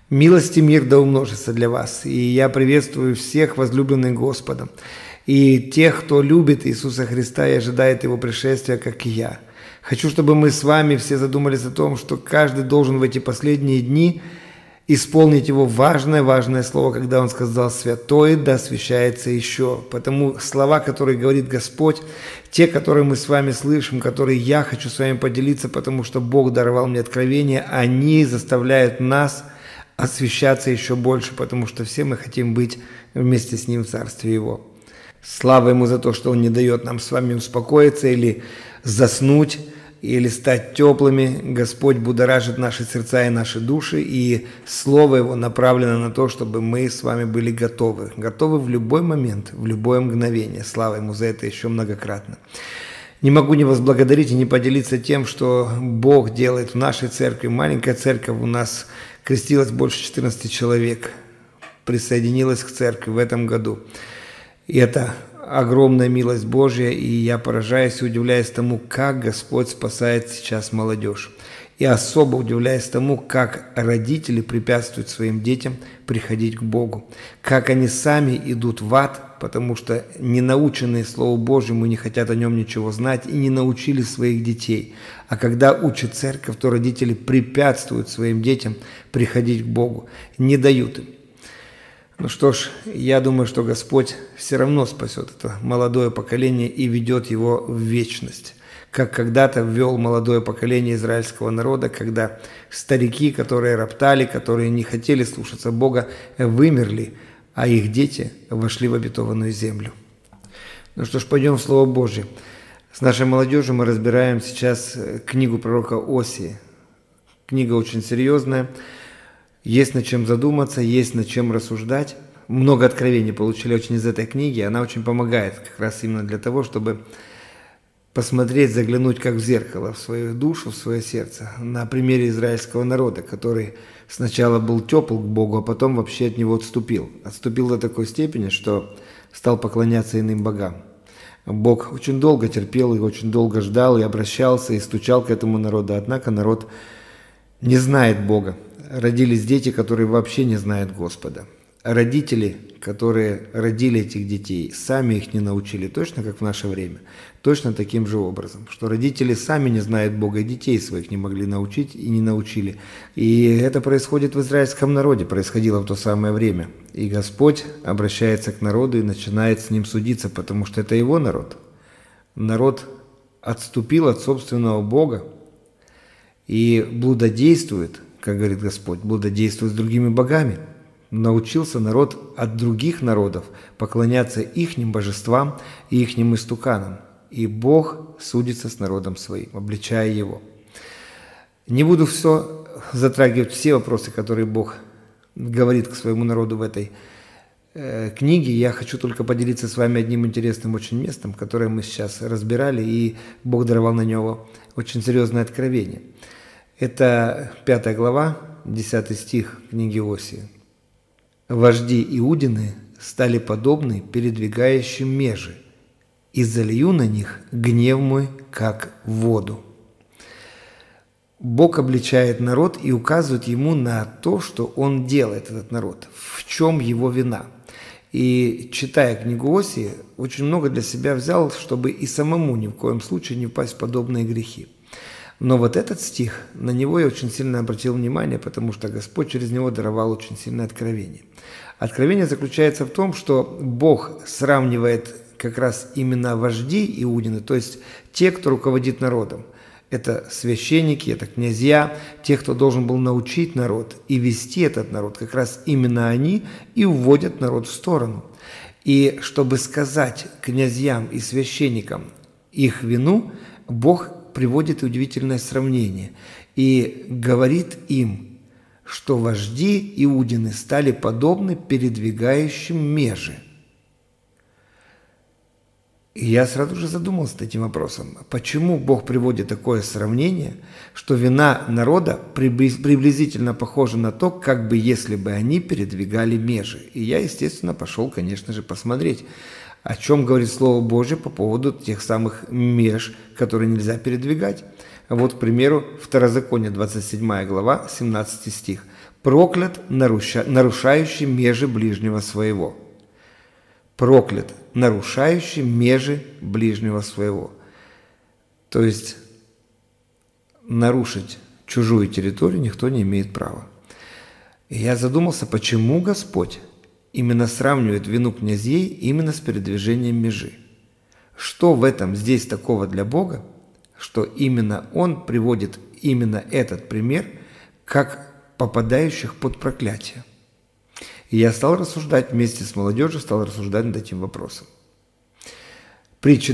Милость и мир да умножится для вас. И я приветствую всех возлюбленных Господом. И тех, кто любит Иисуса Христа и ожидает Его пришествия, как и я. Хочу, чтобы мы с вами все задумались о том, что каждый должен в эти последние дни исполнить Его важное слово, когда Он сказал: «Святое да освящается еще». Потому слова, которые говорит Господь, те, которые мы с вами слышим, которые я хочу с вами поделиться, потому что Бог даровал мне откровение, они заставляют нас освящаться еще больше, потому что все мы хотим быть вместе с Ним в Царстве Его. Слава Ему за то, что Он не дает нам с вами успокоиться или заснуть, или стать теплыми. Господь будоражит наши сердца и наши души, и Слово Его направлено на то, чтобы мы с вами были готовы. Готовы в любой момент, в любое мгновение. Слава Ему за это еще многократно. Не могу не возблагодарить и не поделиться тем, что Бог делает в нашей церкви. Маленькая церковь у нас крестилась больше 14 человек, присоединилась к церкви в этом году. И это огромная милость Божья, и я поражаюсь и удивляюсь тому, как Господь спасает сейчас молодежь. И особо удивляюсь тому, как родители препятствуют своим детям приходить к Богу. Как они сами идут в ад, потому что не наученные Слову Божьему не хотят о нем ничего знать и не научили своих детей. А когда учат церковь, то родители препятствуют своим детям приходить к Богу, не дают им. Ну что ж, я думаю, что Господь все равно спасет это молодое поколение и ведет его в вечность. Как когда-то ввел молодое поколение израильского народа, когда старики, которые роптали, которые не хотели слушаться Бога, вымерли, а их дети вошли в обетованную землю. Ну что ж, пойдем в Слово Божье. С нашей молодежью мы разбираем сейчас книгу пророка Осии. Книга очень серьезная. Есть над чем задуматься, есть над чем рассуждать. Много откровений получили очень из этой книги. Она очень помогает как раз именно для того, чтобы посмотреть, заглянуть как в зеркало в свою душу, в свое сердце. На примере израильского народа, который сначала был тепл к Богу, а потом вообще от Него отступил. Отступил до такой степени, что стал поклоняться иным богам. Бог очень долго терпел и очень долго ждал, и обращался, и стучал к этому народу. Однако народ не знает Бога. Родились дети, которые вообще не знают Господа. Родители, которые родили этих детей, сами их не научили, точно как в наше время. Точно таким же образом, что родители сами не знают Бога, и детей своих не могли научить и не научили. И это происходит в израильском народе, происходило в то самое время. И Господь обращается к народу и начинает с ним судиться, потому что это его народ. Народ отступил от собственного Бога и блудодействует, как говорит Господь, блудодействует с другими богами. Научился народ от других народов поклоняться ихним божествам и ихним истуканам. И Бог судится с народом своим, обличая его. Не буду все затрагивать, все вопросы, которые Бог говорит к своему народу в этой книге. Я хочу только поделиться с вами одним интересным очень местом, которое мы сейчас разбирали, и Бог даровал на него очень серьезное откровение. Это 5 глава, 10 стих книги Осии. «Вожди Иудины стали подобны передвигающим межи, и залью на них гнев мой, как воду». Бог обличает народ и указывает ему на то, что он делает, этот народ, в чем его вина. И читая книгу Осии, очень много для себя взял, чтобы и самому ни в коем случае не впасть в подобные грехи. Но вот этот стих, на него я очень сильно обратил внимание, потому что Господь через него даровал очень сильное откровение. Откровение заключается в том, что Бог сравнивает как раз именно вожди Иудины, то есть те, кто руководит народом. Это священники, это князья, те, кто должен был научить народ и вести этот народ. Как раз именно они и уводят народ в сторону. И чтобы сказать князьям и священникам их вину, Бог приводит удивительное сравнение и говорит им, что вожди Иудины стали подобны передвигающим межи. И я сразу же задумался над этим вопросом. Почему Бог приводит такое сравнение, что вина народа приблизительно похожа на то, как бы если бы они передвигали межи? И я, естественно, пошел, конечно же, посмотреть, о чем говорит Слово Божье по поводу тех самых меж, которые нельзя передвигать. Вот, к примеру, Второзаконие, 27 глава, 17 стих. «Проклят, нарушающий межи ближнего своего». Проклят, нарушающий межи ближнего своего. То есть нарушить чужую территорию никто не имеет права. И я задумался, почему Господь именно сравнивает вину князей именно с передвижением межи. Что в этом здесь такого для Бога, что именно Он приводит именно этот пример как попадающих под проклятие. И я стал рассуждать вместе с молодежью, стал рассуждать над этим вопросом. Притча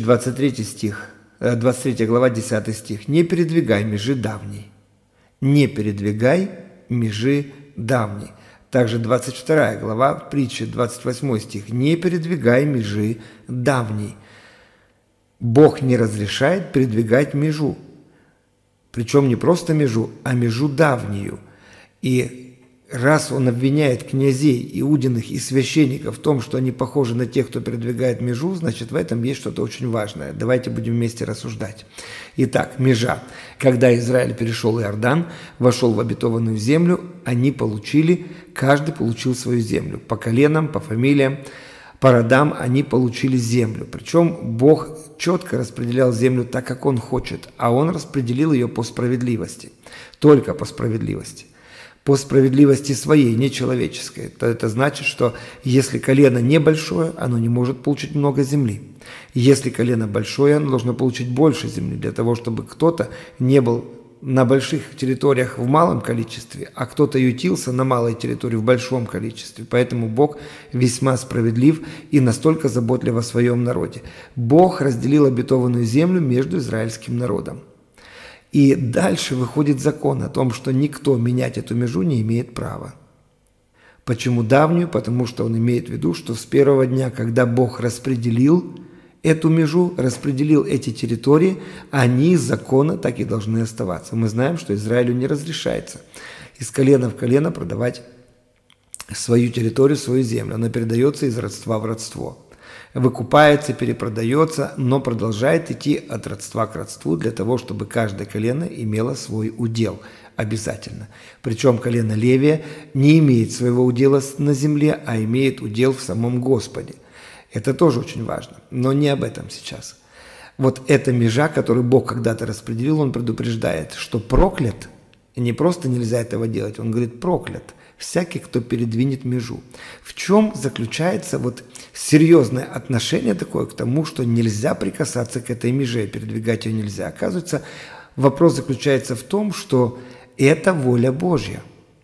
23 глава, 10 стих. «Не передвигай межи давней». «Не передвигай межи давней». Также 22 глава, притча, 28 стих. «Не передвигай межи давней». Бог не разрешает передвигать межу. Причем не просто межу, а межу давнюю. И раз он обвиняет князей, иудиных и священников в том, что они похожи на тех, кто передвигает межу, значит, в этом есть что-то очень важное. Давайте будем вместе рассуждать. Итак, межа. Когда Израиль перешел Иордан, вошел в обетованную землю, каждый получил свою землю. По коленам, по фамилиям, по родам они получили землю. Причем Бог четко распределял землю так, как Он хочет, а Он распределил ее по справедливости. Только по справедливости. По справедливости своей, не человеческой. Это значит, что если колено небольшое, оно не может получить много земли. Если колено большое, оно должно получить больше земли, для того, чтобы кто-то не был на больших территориях в малом количестве, а кто-то ютился на малой территории в большом количестве. Поэтому Бог весьма справедлив и настолько заботлив о своем народе. Бог разделил обетованную землю между израильским народом. И дальше выходит закон о том, что никто менять эту межу не имеет права. Почему давнюю? Потому что он имеет в виду, что с первого дня, когда Бог распределил эту межу, распределил эти территории, они из закона так и должны оставаться. Мы знаем, что Израилю не разрешается из колена в колено продавать свою территорию, свою землю. Она передается из родства в родство. Выкупается, перепродается, но продолжает идти от родства к родству для того, чтобы каждое колено имело свой удел обязательно. Причем колено Левия не имеет своего удела на земле, а имеет удел в самом Господе. Это тоже очень важно, но не об этом сейчас. Вот эта межа, которую Бог когда-то распределил, Он предупреждает, что проклят, и не просто нельзя этого делать, Он говорит проклят всякий, кто передвинет межу. В чем заключается вот серьезное отношение такое к тому, что нельзя прикасаться к этой меже, передвигать ее нельзя? Оказывается, вопрос заключается в том, что это воля Божья.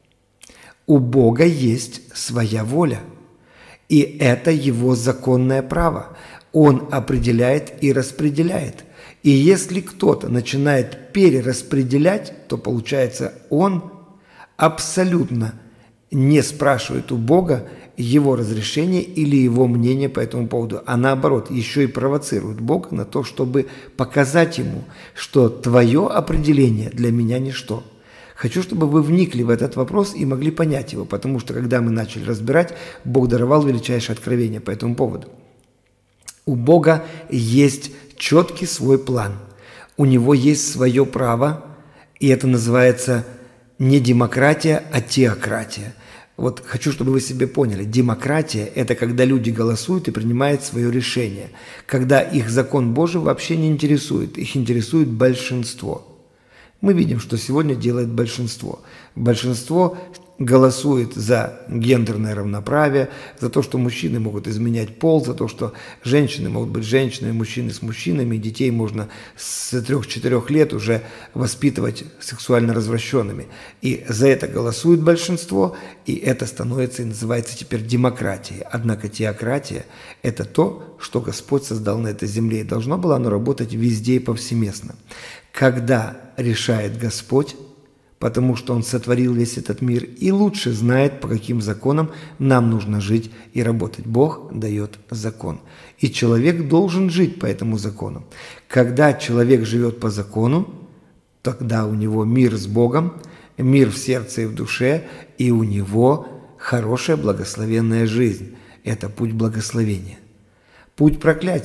У Бога есть своя воля, и это Его законное право. Он определяет и распределяет. И если кто-то начинает перераспределять, то получается, он абсолютно не спрашивает у Бога Его разрешения или Его мнения по этому поводу, а наоборот, еще и провоцирует Бога на то, чтобы показать Ему, что твое определение для меня ничто. Хочу, чтобы вы вникли в этот вопрос и могли понять его, потому что, когда мы начали разбирать, Бог даровал величайшее откровение по этому поводу. У Бога есть четкий свой план. У Него есть свое право, и это называется не демократия, а теократия. Вот хочу, чтобы вы себе поняли. Демократия – это когда люди голосуют и принимают свое решение, когда их закон Божий вообще не интересует, их интересует большинство. Мы видим, что сегодня делает большинство. Большинство голосует за гендерное равноправие, за то, что мужчины могут изменять пол, за то, что женщины могут быть женщинами, мужчины с мужчинами, детей можно с 3-4 лет уже воспитывать сексуально развращенными. И за это голосует большинство, и это становится и называется теперь демократией. Однако теократия – это то, что Господь создал на этой земле, и должно было оно работать везде и повсеместно. Когда решает Господь, потому что Он сотворил весь этот мир и лучше знает, по каким законам нам нужно жить и работать. Бог дает закон. И человек должен жить по этому закону. Когда человек живет по закону, тогда у него мир с Богом, мир в сердце и в душе, и у него хорошая благословенная жизнь. Это путь благословения. Путь проклятия.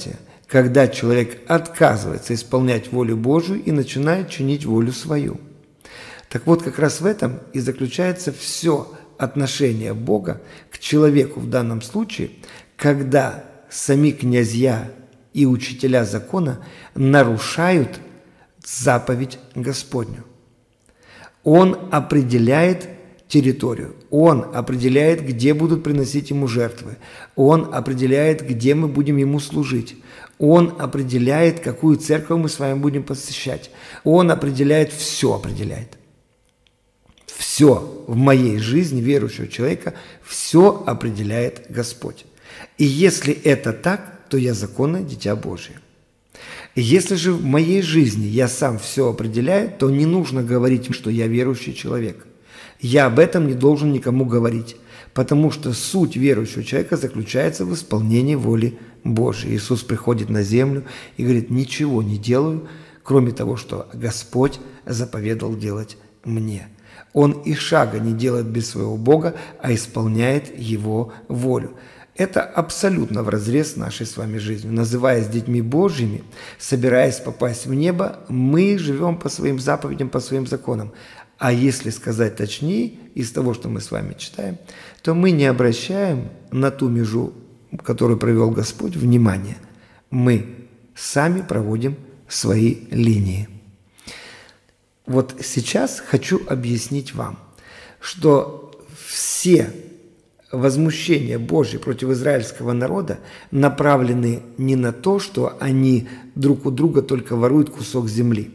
когда человек отказывается исполнять волю Божию и начинает чинить волю свою. Так вот, как раз в этом и заключается все отношение Бога к человеку в данном случае, когда сами князья и учителя закона нарушают заповедь Господню. Он определяет территорию, он определяет, где будут приносить ему жертвы, он определяет, где мы будем ему служить, он определяет, какую церковь мы с вами будем посещать, он определяет, все определяет. Все в моей жизни верующего человека, все определяет Господь. И если это так, то я законное дитя Божие. Если же в моей жизни я сам все определяю, то не нужно говорить, что я верующий человек. Я об этом не должен никому говорить, потому что суть верующего человека заключается в исполнении воли Божией. Иисус приходит на землю и говорит: ничего не делаю, кроме того, что Господь заповедал делать мне. Он и шага не делает без своего Бога, а исполняет Его волю. Это абсолютно вразрез с нашей с вами жизнью. Называясь детьми Божьими, собираясь попасть в небо, мы живем по своим заповедям, по своим законам. А если сказать точнее, из того, что мы с вами читаем, то мы не обращаем на ту межу, которую провел Господь, внимания. Мы сами проводим свои линии. Вот сейчас хочу объяснить вам, что все возмущения Божьи против израильского народа направлены не на то, что они друг у друга только воруют кусок земли.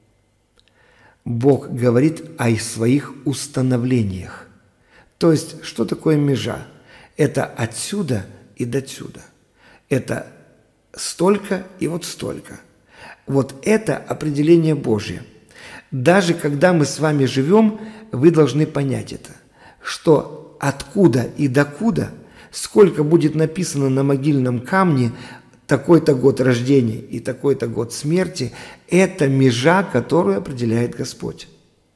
Бог говорит о своих установлениях. То есть, что такое межа? Это отсюда и досюда. Это столько и вот столько. Вот это определение Божье. Даже когда мы с вами живем, вы должны понять это, что откуда и докуда, сколько будет написано на могильном камне, такой-то год рождения и такой-то год смерти, это межа, которую определяет Господь.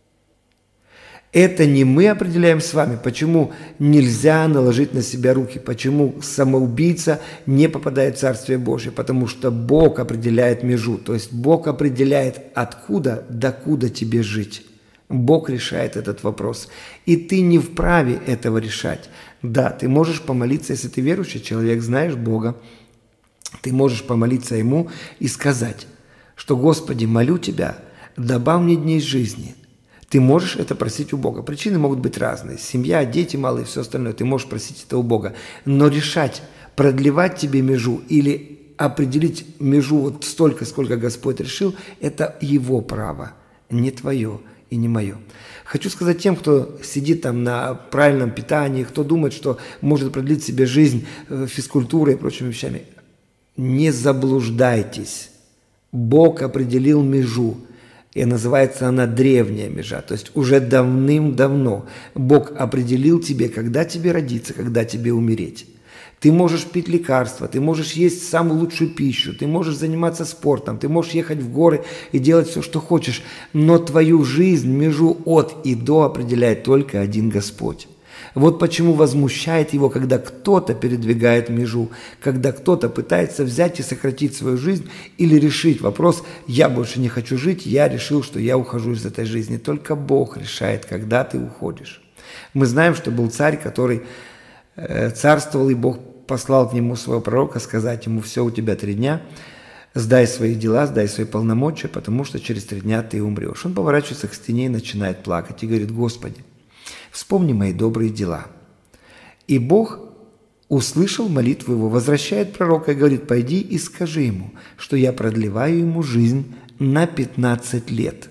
Это не мы определяем с вами, почему нельзя наложить на себя руки, почему самоубийца не попадает в Царствие Божие, потому что Бог определяет межу, то есть Бог определяет, откуда, докуда тебе жить. Бог решает этот вопрос, и ты не вправе этого решать. Да, ты можешь помолиться, если ты верующий человек, знаешь Бога, ты можешь помолиться Ему и сказать, что «Господи, молю Тебя, добавь мне дней жизни». Ты можешь это просить у Бога. Причины могут быть разные. Семья, дети малые, все остальное. Ты можешь просить это у Бога. Но решать, продлевать тебе межу или определить межу вот столько, сколько Господь решил, это Его право, не твое и не мое. Хочу сказать тем, кто сидит там на правильном питании, кто думает, что может продлить себе жизнь физкультурой и прочими вещами. Не заблуждайтесь. Бог определил межу. И называется она древняя межа, то есть уже давным-давно Бог определил тебе, когда тебе родиться, когда тебе умереть. Ты можешь пить лекарства, ты можешь есть самую лучшую пищу, ты можешь заниматься спортом, ты можешь ехать в горы и делать все, что хочешь, но твою жизнь, межу от и до определяет только один Господь. Вот почему возмущает его, когда кто-то передвигает межу, когда кто-то пытается взять и сократить свою жизнь или решить вопрос «я больше не хочу жить, я решил, что я ухожу из этой жизни». Только Бог решает, когда ты уходишь. Мы знаем, что был царь, который царствовал, и Бог послал к нему своего пророка сказать ему: «Все, у тебя 3 дня, сдай свои дела, сдай свои полномочия, потому что через 3 дня ты умрешь». Он поворачивается к стене и начинает плакать и говорит: «Господи, вспомни мои добрые дела». И Бог услышал молитву его, возвращает пророка и говорит: «Пойди и скажи ему, что я продлеваю ему жизнь на 15 лет».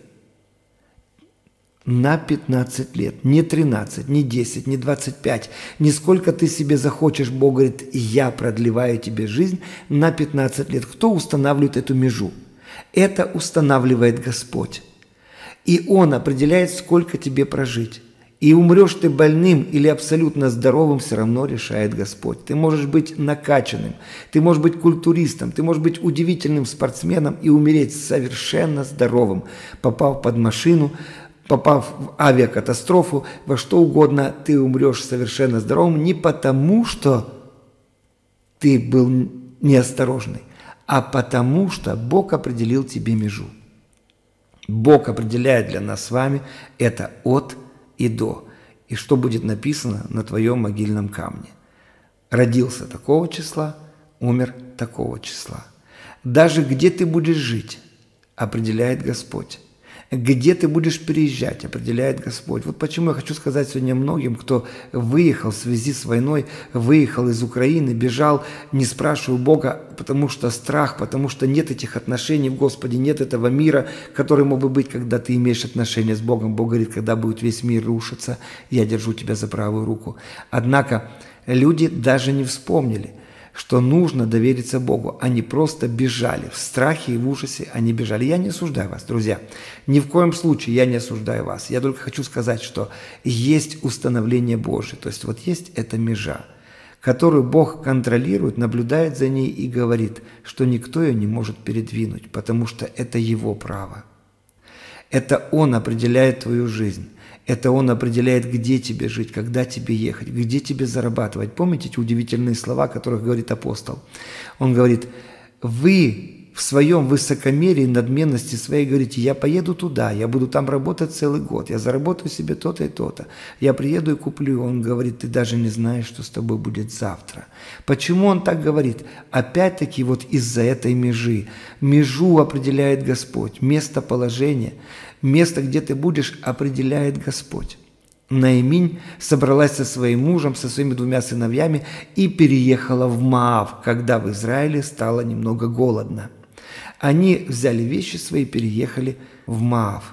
На 15 лет, не 13, не 10, не 25, не сколько ты себе захочешь. Бог говорит: я продлеваю тебе жизнь на 15 лет. Кто устанавливает эту межу? Это устанавливает Господь. И Он определяет, сколько тебе прожить. И умрешь ты больным или абсолютно здоровым, все равно решает Господь. Ты можешь быть накачанным, ты можешь быть культуристом, ты можешь быть удивительным спортсменом и умереть совершенно здоровым, попав под машину, попав в авиакатастрофу, во что угодно, ты умрешь совершенно здоровым не потому, что ты был неосторожный, а потому что Бог определил тебе межу. Бог определяет для нас с вами это от и до. И что будет написано на твоем могильном камне? Родился такого числа, умер такого числа. Даже где ты будешь жить, определяет Господь. Где ты будешь переезжать, определяет Господь. Вот почему я хочу сказать сегодня многим, кто выехал в связи с войной, выехал из Украины, бежал, не спрашивая Бога, потому что страх, потому что нет этих отношений в Господе, нет этого мира, который мог бы быть, когда ты имеешь отношения с Богом. Бог говорит, когда будет весь мир рушиться, я держу тебя за правую руку. Однако люди даже не вспомнили, что нужно довериться Богу. Они просто бежали. В страхе и в ужасе они бежали. Я не осуждаю вас, друзья. Ни в коем случае я не осуждаю вас. Я только хочу сказать, что есть установление Божие. То есть вот есть эта межа, которую Бог контролирует, наблюдает за ней и говорит, что никто ее не может передвинуть, потому что это Его право. Это Он определяет твою жизнь. Это Он определяет, где тебе жить, когда тебе ехать, где тебе зарабатывать. Помните эти удивительные слова, о которых говорит апостол? Он говорит, вы в своем высокомерии, надменности своей говорите, я поеду туда, я буду там работать целый год, я заработаю себе то-то и то-то, я приеду и куплю. Он говорит, ты даже не знаешь, что с тобой будет завтра. Почему он так говорит? Опять-таки вот из-за этой межи. Межу определяет Господь, местоположение. Место, где ты будешь, определяет Господь. Наиминь собралась со своим мужем, со своими 2 сыновьями и переехала в Моав, когда в Израиле стало немного голодно. Они взяли вещи свои и переехали в Моав.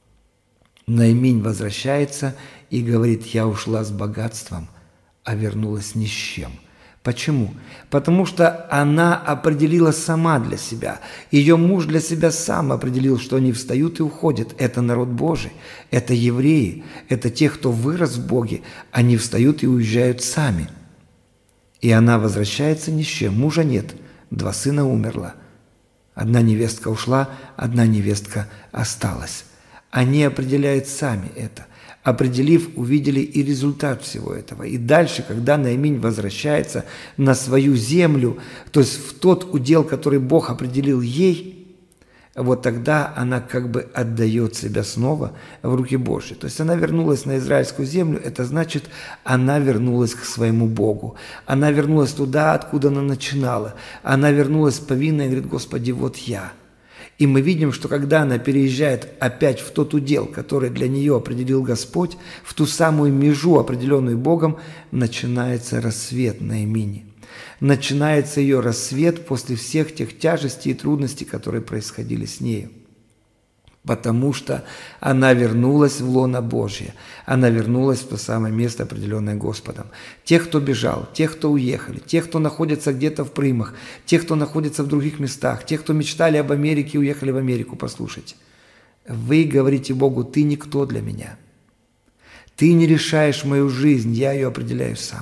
Наиминь возвращается и говорит, я ушла с богатством, а вернулась ни с чем. Почему? Потому что она определила сама для себя. Ее муж для себя сам определил, что они встают и уходят. Это народ Божий, это евреи, это те, кто вырос в Боге. Они встают и уезжают сами. И она возвращается ни с чем. Мужа нет, 2 сына умерло. 1 невестка ушла, 1 невестка осталась. Они определяют сами это. Определив, увидели и результат всего этого. И дальше, когда Наиминь возвращается на свою землю, то есть в тот удел, который Бог определил ей, вот тогда она как бы отдает себя снова в руки Божьи. То есть она вернулась на израильскую землю, это значит, она вернулась к своему Богу. Она вернулась туда, откуда она начинала. Она вернулась повинная и говорит, Господи, вот я. И мы видим, что когда она переезжает опять в тот удел, который для нее определил Господь, в ту самую межу, определенную Богом, начинается рассвет Наимини. Начинается ее рассвет после всех тех тяжестей и трудностей, которые происходили с нею. Потому что она вернулась в лоно Божье. Она вернулась в то самое место, определенное Господом. Тех, кто бежал, тех, кто уехали, тех, кто находится где-то в Примах, тех, кто находится в других местах, тех, кто мечтали об Америке и уехали в Америку, послушайте. Вы говорите Богу, ты никто для меня. Ты не решаешь мою жизнь, я ее определяю сам.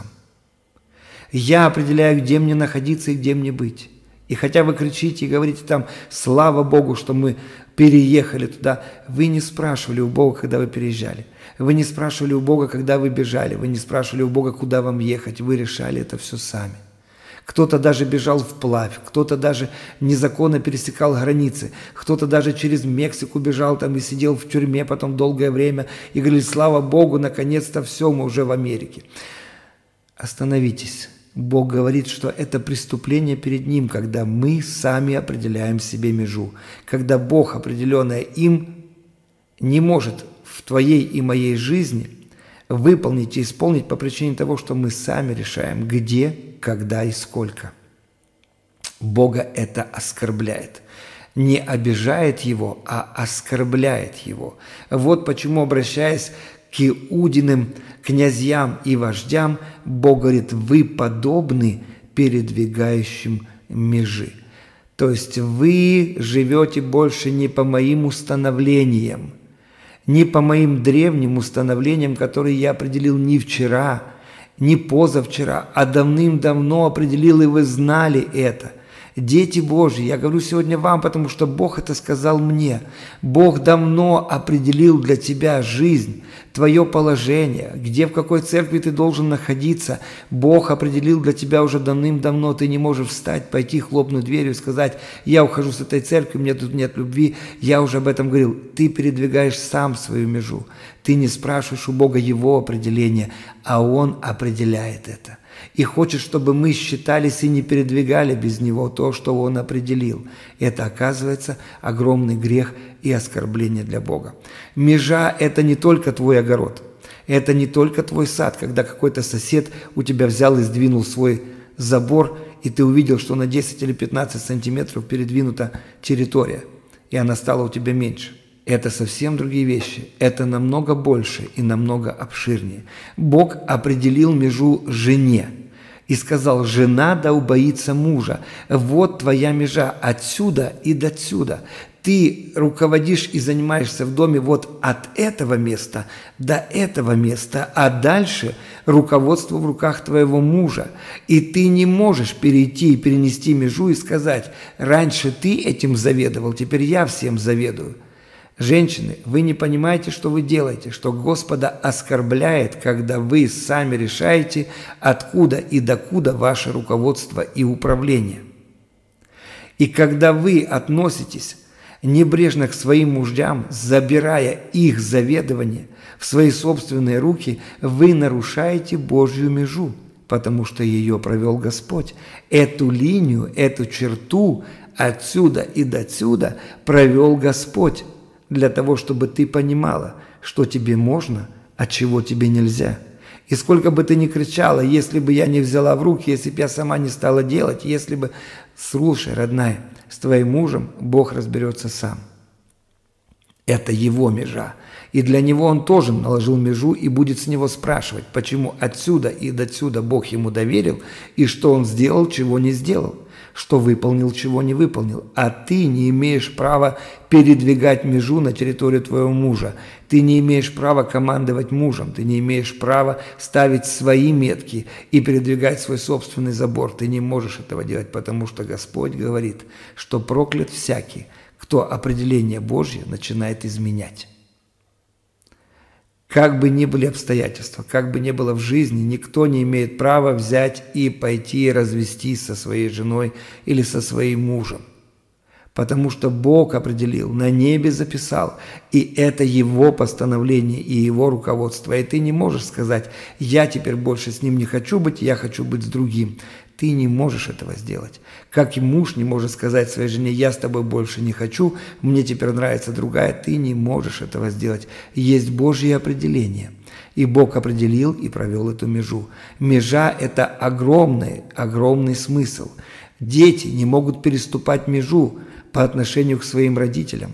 Я определяю, где мне находиться и где мне быть. И хотя вы кричите и говорите там, слава Богу, что мы переехали туда, вы не спрашивали у Бога, когда вы переезжали. Вы не спрашивали у Бога, когда вы бежали. Вы не спрашивали у Бога, куда вам ехать. Вы решали это все сами. Кто-то даже бежал вплавь, кто-то даже незаконно пересекал границы, кто-то даже через Мексику бежал там и сидел в тюрьме потом долгое время и говорили, слава Богу, наконец-то все, мы уже в Америке. Остановитесь. Бог говорит, что это преступление перед Ним, когда мы сами определяем себе межу. Когда Бог, определенное им, не может в твоей и моей жизни выполнить и исполнить по причине того, что мы сами решаем, где, когда и сколько. Бога это оскорбляет. Не обижает Его, а оскорбляет Его. Вот почему, обращаясь к Иудиным князьям и вождям, Бог говорит, вы подобны передвигающим межи. То есть вы живете больше не по моим установлениям, не по моим древним установлениям, которые я определил не вчера, не позавчера, а давным-давно определил, и вы знали это. Дети Божьи, я говорю сегодня вам, потому что Бог это сказал мне. Бог давно определил для тебя жизнь, твое положение, где, в какой церкви ты должен находиться. Бог определил для тебя уже давным-давно. Ты не можешь встать, пойти, хлопнуть дверью и сказать: я ухожу с этой церкви, мне тут нет любви. Я уже об этом говорил. Ты передвигаешь сам свою межу. Ты не спрашиваешь у Бога Его определения, а Он определяет это. И хочет, чтобы мы считались и не передвигали без Него то, что Он определил. Это, оказывается, огромный грех и оскорбление для Бога. Межа – это не только твой огород, это не только твой сад, когда какой-то сосед у тебя взял и сдвинул свой забор, и ты увидел, что на 10 или 15 сантиметров передвинута территория, и она стала у тебя меньше. Это совсем другие вещи. Это намного больше и намного обширнее. Бог определил межу жене и сказал: жена да убоится мужа. Вот твоя межа отсюда и дотсюда. Ты руководишь и занимаешься в доме вот от этого места до этого места, а дальше руководство в руках твоего мужа. И ты не можешь перейти и перенести межу и сказать: раньше ты этим заведовал, теперь я всем заведую. Женщины, вы не понимаете, что вы делаете, что Господа оскорбляет, когда вы сами решаете, откуда и докуда ваше руководство и управление. И когда вы относитесь небрежно к своим мужьям, забирая их заведование в свои собственные руки, вы нарушаете Божью межу, потому что ее провел Господь. Эту линию, эту черту отсюда и дотсюда провел Господь, для того, чтобы ты понимала, что тебе можно, а чего тебе нельзя. И сколько бы ты ни кричала: если бы я не взяла в руки, если бы я сама не стала делать, если бы... Слушай, родная, с твоим мужем Бог разберется сам. Это его межа. И для него он тоже наложил межу и будет с него спрашивать, почему отсюда и дотсюда Бог ему доверил, и что он сделал, чего не сделал, что выполнил, чего не выполнил. А ты не имеешь права передвигать межу на территорию твоего мужа. Ты не имеешь права командовать мужем. Ты не имеешь права ставить свои метки и передвигать свой собственный забор. Ты не можешь этого делать, потому что Господь говорит, что проклят всякий, кто определение Божье начинает изменять. Как бы ни были обстоятельства, как бы ни было в жизни, никто не имеет права взять и пойти развестись со своей женой или со своим мужем. Потому что Бог определил, на небе записал, и это Его постановление и Его руководство. И ты не можешь сказать: я теперь больше с ним не хочу быть, я хочу быть с другим. Ты не можешь этого сделать. Как и муж не может сказать своей жене: я с тобой больше не хочу, мне теперь нравится другая. Ты не можешь этого сделать. Есть Божье определение. И Бог определил и провел эту межу. Межа – это огромный смысл. Дети не могут переступать межу по отношению к своим родителям.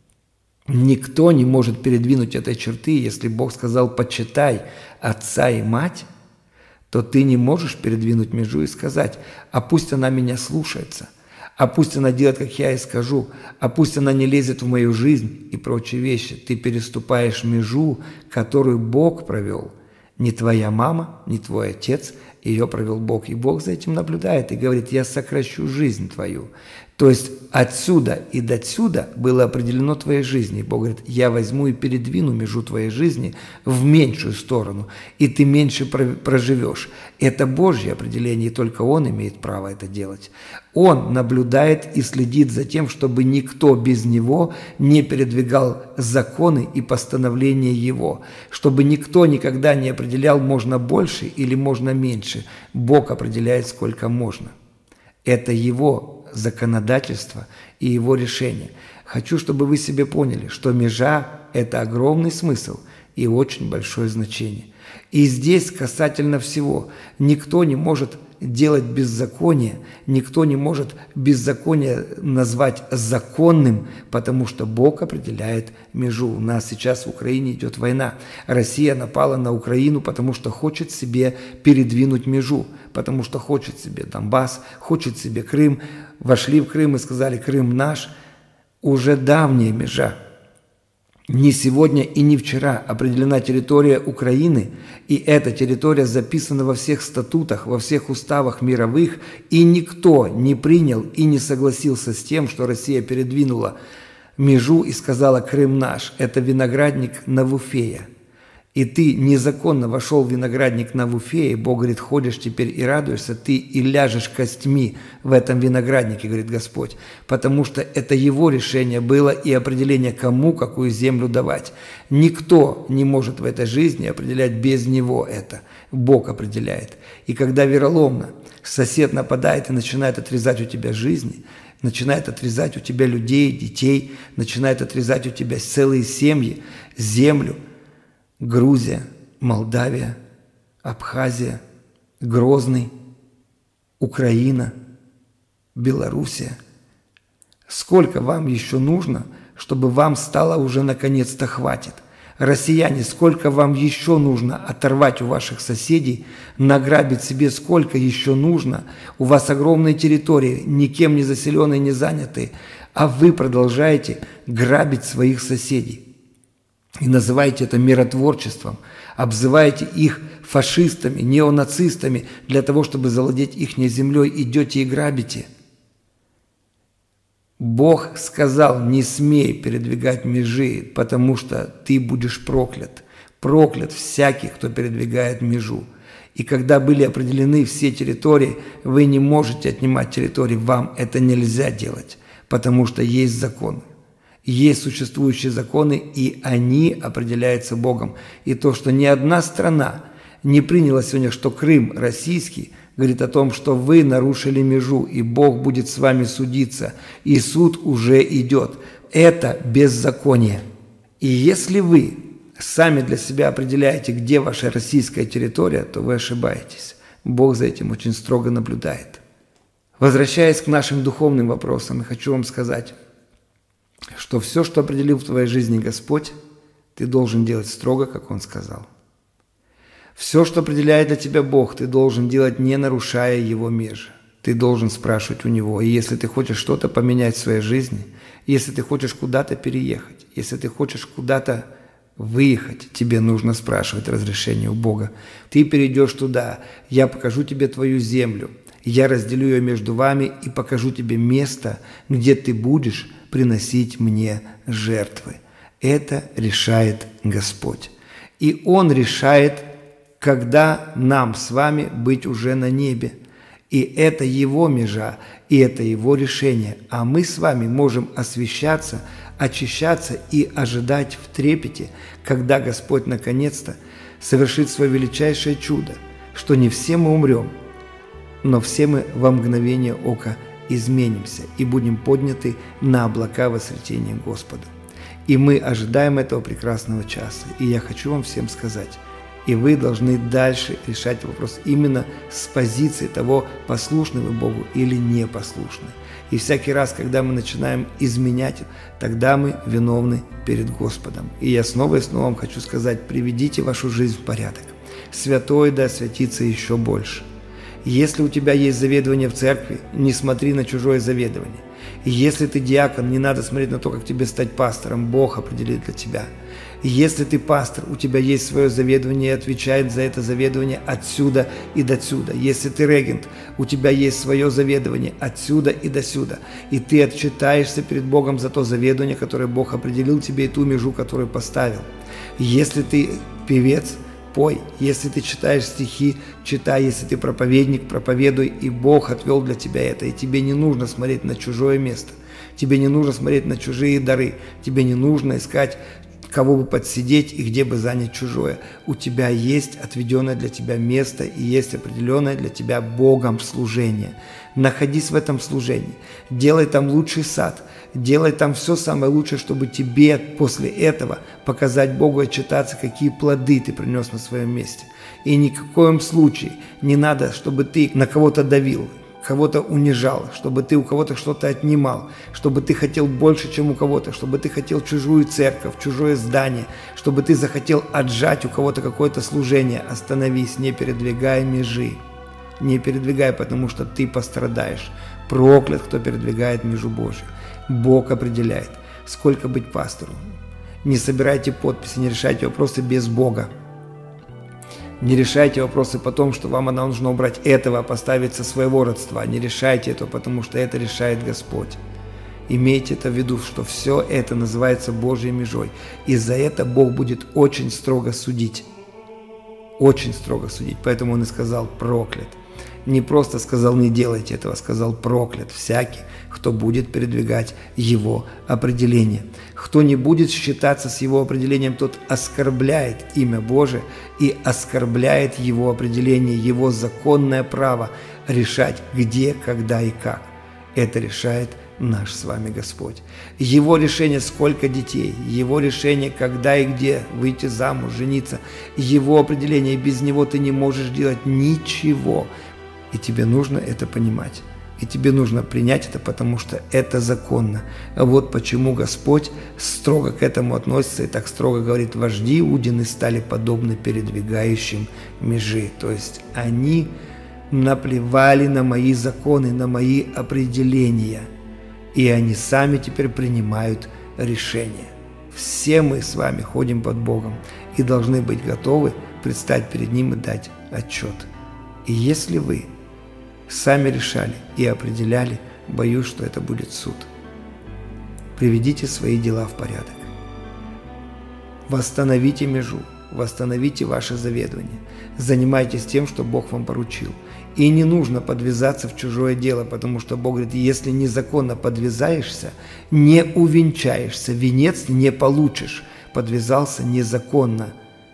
Никто не может передвинуть этой черты. Если Бог сказал: почитай отца и мать, то ты не можешь передвинуть межу и сказать: а пусть она меня слушается, а пусть она делает, как я ей скажу, а пусть она не лезет в мою жизнь и прочие вещи. Ты переступаешь межу, которую Бог провел. Не твоя мама, не твой отец, ее провел Бог. И Бог за этим наблюдает и говорит: я сокращу жизнь твою. То есть отсюда и дотсюда было определено твоей жизни. И Бог говорит: я возьму и передвину межу твоей жизни в меньшую сторону, и ты меньше проживешь. Это Божье определение, и только Он имеет право это делать. Он наблюдает и следит за тем, чтобы никто без Него не передвигал законы и постановления Его, чтобы никто никогда не определял, можно больше или можно меньше. Бог определяет, сколько можно. Это Его законодательство и Его решение. Хочу, чтобы вы себе поняли, что межа – это огромный смысл и очень большое значение. И здесь касательно всего. Никто не может делать беззаконие, никто не может беззаконие назвать законным, потому что Бог определяет межу. У нас сейчас в Украине идет война. Россия напала на Украину, потому что хочет себе передвинуть межу, потому что хочет себе Донбасс, хочет себе Крым. Вошли в Крым и сказали: Крым наш. Уже давняя межа. Не сегодня и не вчера определена территория Украины, и эта территория записана во всех статутах, во всех уставах мировых, и никто не принял и не согласился с тем, что Россия передвинула межу и сказала: «Крым наш». Это виноградник Навуфея. И ты незаконно вошел в виноградник Навуфея, Бог говорит: ходишь теперь и радуешься, ты и ляжешь костьми в этом винограднике, говорит Господь, потому что это Его решение было и определение, кому какую землю давать. Никто не может в этой жизни определять без Него это. Бог определяет. И когда вероломно сосед нападает и начинает отрезать у тебя жизни, начинает отрезать у тебя людей, детей, начинает отрезать у тебя целые семьи, землю, Грузия, Молдавия, Абхазия, Грозный, Украина, Белоруссия. Сколько вам еще нужно, чтобы вам стало уже наконец-то хватит? Россияне, сколько вам еще нужно оторвать у ваших соседей, награбить себе, сколько еще нужно? У вас огромные территории, никем не заселенные, не занятые, а вы продолжаете грабить своих соседей. И называете это миротворчеством, обзываете их фашистами, неонацистами для того, чтобы завладеть их землей, идете и грабите. Бог сказал: не смей передвигать межи, потому что ты будешь проклят. Проклят всякий, кто передвигает межу. И когда были определены все территории, вы не можете отнимать территории, вам это нельзя делать, потому что есть законы. Есть существующие законы, и они определяются Богом. И то, что ни одна страна не приняла сегодня, что Крым российский, говорит о том, что вы нарушили межу, и Бог будет с вами судиться, и суд уже идет. Это беззаконие. И если вы сами для себя определяете, где ваша российская территория, то вы ошибаетесь. Бог за этим очень строго наблюдает. Возвращаясь к нашим духовным вопросам, я хочу вам сказать, что все, что определил в твоей жизни Господь, ты должен делать строго, как Он сказал. Все, что определяет для тебя Бог, ты должен делать, не нарушая Его межи. Ты должен спрашивать у Него. И если ты хочешь что-то поменять в своей жизни, если ты хочешь куда-то переехать, если ты хочешь куда-то выехать, тебе нужно спрашивать разрешение у Бога. Ты перейдешь туда, я покажу тебе твою землю, я разделю ее между вами и покажу тебе место, где ты будешь приносить мне жертвы. Это решает Господь. И Он решает, когда нам с вами быть уже на небе. И это Его межа, и это Его решение. А мы с вами можем освящаться, очищаться и ожидать в трепете, когда Господь наконец-то совершит свое величайшее чудо, что не все мы умрем, но все мы во мгновение ока изменимся и будем подняты на облака во сретение Господа. И мы ожидаем этого прекрасного часа. И я хочу вам всем сказать, и вы должны дальше решать вопрос именно с позиции того, послушны вы Богу или непослушны. И всякий раз, когда мы начинаем изменять, тогда мы виновны перед Господом. И я снова и снова вам хочу сказать, приведите вашу жизнь в порядок. Святое да освятится еще больше. Если у тебя есть заведование в церкви, не смотри на чужое заведование. И если ты диакон, не надо смотреть на то, как тебе стать пастором, Бог определит для тебя. И если ты пастор, у тебя есть свое заведование и отвечает за это заведование отсюда и досюда. Если ты регент, у тебя есть свое заведование отсюда и досюда. И ты отчитаешься перед Богом за то заведование, которое Бог определил тебе, и ту межу, которую поставил. Если ты певец, пой. Если ты читаешь стихи, читай. Если ты проповедник, проповедуй. И Бог отвел для тебя это. И тебе не нужно смотреть на чужое место. Тебе не нужно смотреть на чужие дары. Тебе не нужно искать, кого бы подсидеть и где бы занять чужое. У тебя есть отведенное для тебя место и есть определенное для тебя Богом служение. Находись в этом служении. Делай там лучший сад. Делай там все самое лучшее, чтобы тебе после этого показать Богу и отчитаться, какие плоды ты принес на своем месте. И ни в коем случае не надо, чтобы ты на кого-то давил, кого-то унижал, чтобы ты у кого-то что-то отнимал, чтобы ты хотел больше, чем у кого-то, чтобы ты хотел чужую церковь, чужое здание, чтобы ты захотел отжать у кого-то какое-то служение. Остановись, не передвигай межи. Не передвигай, потому что ты пострадаешь. Проклят, кто передвигает межу Божью. Бог определяет, сколько быть пастору. Не собирайте подписи, не решайте вопросы без Бога. Не решайте вопросы по тому, что вам нужно убрать этого, поставить со своего родства. Не решайте это, потому что это решает Господь. Имейте это в виду, что все это называется Божьей межой. И за это Бог будет очень строго судить. Очень строго судить. Поэтому Он и сказал проклят. Не просто сказал не делайте этого, сказал проклят всякий, кто будет передвигать Его определение. Кто не будет считаться с Его определением, тот оскорбляет имя Божие и оскорбляет Его определение, Его законное право решать где, когда и как. Это решает наш с вами Господь. Его решение, сколько детей, Его решение, когда и где выйти замуж, жениться, Его определение, и без Него ты не можешь делать ничего. И тебе нужно это понимать. И тебе нужно принять это, потому что это законно. А вот почему Господь строго к этому относится и так строго говорит: вожди Иудины стали подобны передвигающим межи. То есть они наплевали на мои законы, на мои определения. И они сами теперь принимают решения. Все мы с вами ходим под Богом и должны быть готовы предстать перед Ним и дать отчет. И если вы сами решали и определяли, боюсь, что это будет суд. Приведите свои дела в порядок. Восстановите межу, восстановите ваше заведование. Занимайтесь тем, что Бог вам поручил. И не нужно подвязаться в чужое дело, потому что Бог говорит: если незаконно подвязаешься, не увенчаешься, венец не получишь. Подвязался незаконно.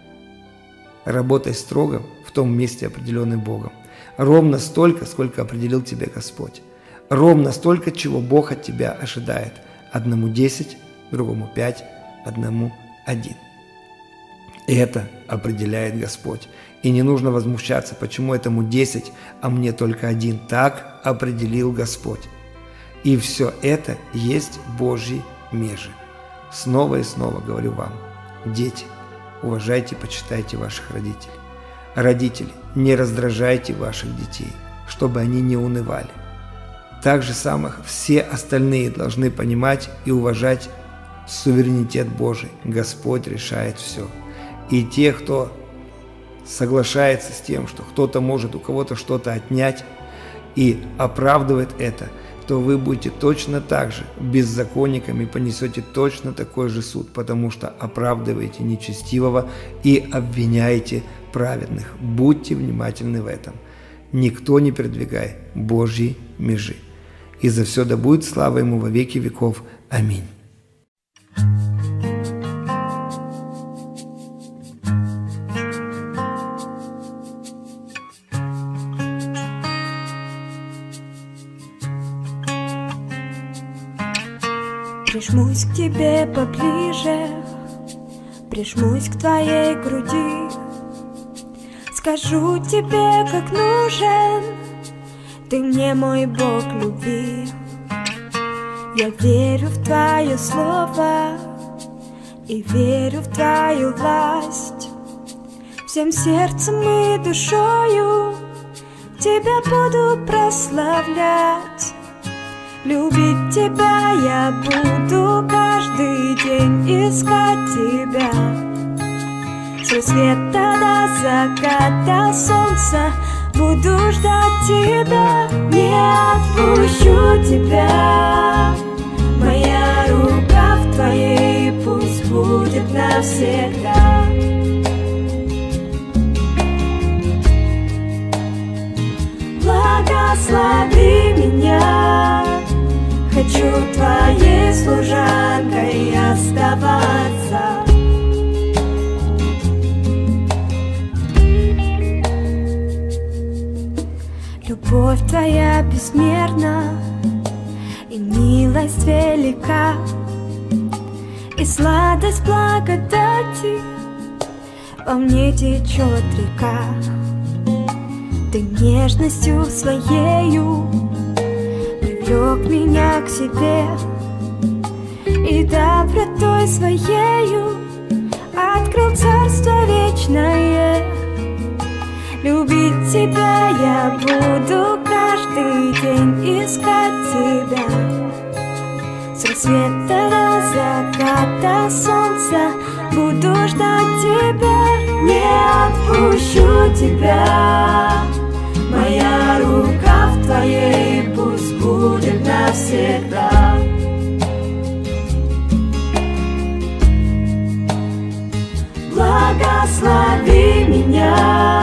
Работай строго в том месте, определенном Богом. Ровно столько, сколько определил тебе Господь. Ровно столько, чего Бог от тебя ожидает. Одному 10, другому 5, одному 1. И это определяет Господь. И не нужно возмущаться, почему этому 10, а мне только 1. Так определил Господь. И все это есть Божьи межи. Снова и снова говорю вам: дети, уважайте и почитайте ваших родителей. Родители, не раздражайте ваших детей, чтобы они не унывали. Так же самое все остальные должны понимать и уважать суверенитет Божий. Господь решает все. И те, кто соглашается с тем, что кто-то может у кого-то что-то отнять и оправдывает это, то вы будете точно так же беззаконниками и понесете точно такой же суд, потому что оправдываете нечестивого и обвиняете праведных. Будьте внимательны в этом. Никто не передвигай Божьи межи. И за все да будет слава Ему во веки веков. Аминь. Прижмусь к тебе поближе, прижмусь к твоей груди, скажу тебе, как нужен ты мне, мой Бог любви. Я верю в Твое Слово и верю в Твою власть. Всем сердцем и душою Тебя буду прославлять. Любить Тебя я буду каждый день, искать Тебя с рассвета до заката солнца. Буду ждать Тебя, не отпущу Тебя. Моя рука в Твоей пусть будет навсегда. Благослови меня, хочу Твоей служанкой оставаться. Любовь Твоя безмерна, и милость велика, и сладость благодати во мне течет река. Ты нежностью Своею привлек меня к себе, и добротой Своею открыл царство вечное. Любить Тебя я буду каждый день, искать Тебя с рассвета до заката солнца буду ждать тебя, не отпущу тебя. Моя рука в твоей пусть будет навсегда. Благослови меня.